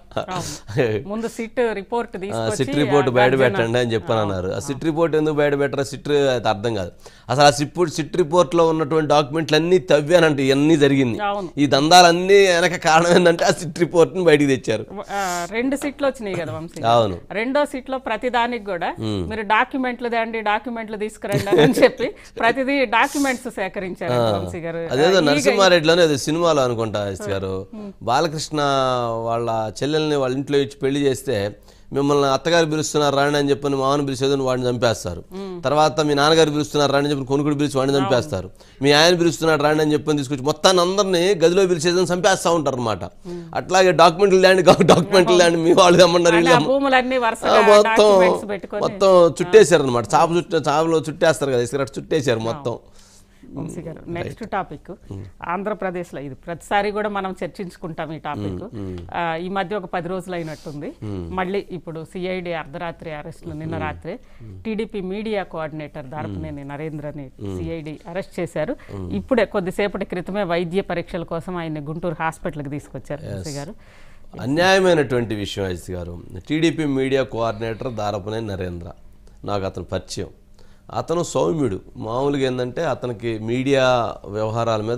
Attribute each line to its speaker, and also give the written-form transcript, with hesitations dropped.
Speaker 1: ముందు SIT report
Speaker 2: SIT report బయట పెట్టండి అని చెప్పానన్నారు. ఆ సిట్ రిపోర్ట్ ఎందుకు బయట పెట్టరా, సిట్ అర్థం కాదు అసలు. ఆ సిట్ రిపోర్ట్లో ఉన్నటువంటి డాక్యుమెంట్లు అన్నీ తవ్వానంటే ఇవన్నీ జరిగింది. ఈ దందాలన్నీ వెనక కారణం ఏంటంటే ఆ సిట్ రిపోర్ట్ని బయటికి తెచ్చారు.
Speaker 1: 2 సిట్లు వచ్చినాయి కదా వంశీ.
Speaker 2: అవును,
Speaker 1: రెండో సిట్లో ప్రతిదానికి కూడా మీరు డాక్యుమెంట్లు తేండి, డాక్యుమెంట్లు తీసుకురండి అని చెప్పి ప్రతిదీ డాక్యుమెంట్స్ సేకరించారు వంశీ గారు.
Speaker 2: అదేదో నరసింహారెడ్డిలోనే అదే సినిమాలో అనుకుంటా గారు, బాలకృష్ణ వాళ్ళ చెల్లెల్ని వాళ్ళ ఇంట్లో ఇచ్చి పెళ్లి చేస్తే మిమ్మల్ని అత్తగారు పిలుస్తున్నారు రాండి అని చెప్పని మామని పిలిచేదని వాడిని చంపేస్తారు. తర్వాత మీ నాన్నగారు పిలుస్తున్నారు రాండి అని చెప్పి కొనుక్కుడు పిలిచి వాడిని చంపేస్తారు. మీ ఆయన పిలుస్తున్నాడు రాండి అని చెప్పని తీసుకొచ్చి మొత్తాన్ని అందరినీ గదిలో పిలిచేదని చంపేస్తూ ఉంటారు అనమాట. అట్లాగే డాక్యుమెంట్లు ల్యాండ్ మీ వాళ్ళు తెమ్మన్నారు, మొత్తం చుట్టేశారు అనమాట. చాపలో చుట్టేస్తారు కదా, ఇసుక చుట్టేశారు మొత్తం.
Speaker 1: వంశీ గారు, నెక్స్ట్ టాపిక్ ఆంధ్రప్రదేశ్లో. ఇది ప్రతిసారి కూడా మనం చర్చించుకుంటాం ఈ టాపిక్. ఈ మధ్య ఒక 10 రోజులు అయినట్టుంది. మళ్ళీ ఇప్పుడు సిఐడి అర్ధరాత్రి అరెస్టులు. నిన్న రాత్రి టీడీపీ మీడియా కోఆర్డినేటర్ దారపనేని నరేంద్రని సిఐడి అరెస్ట్ చేశారు. ఇప్పుడే కొద్దిసేపటి క్రితమే వైద్య పరీక్షల కోసం ఆయన గుంటూరు హాస్పిటల్కి తీసుకొచ్చారు. వంశీ గారు,
Speaker 2: అన్యాయమైనటువంటి విషయం అజిత్ గారు. TDP media coordinator Darapaneni Narendra, నాకు అతను పరిచయం. అతను సౌమ్యుడు. మామూలుగా ఏంటంటే అతనికి మీడియా వ్యవహారాల మీద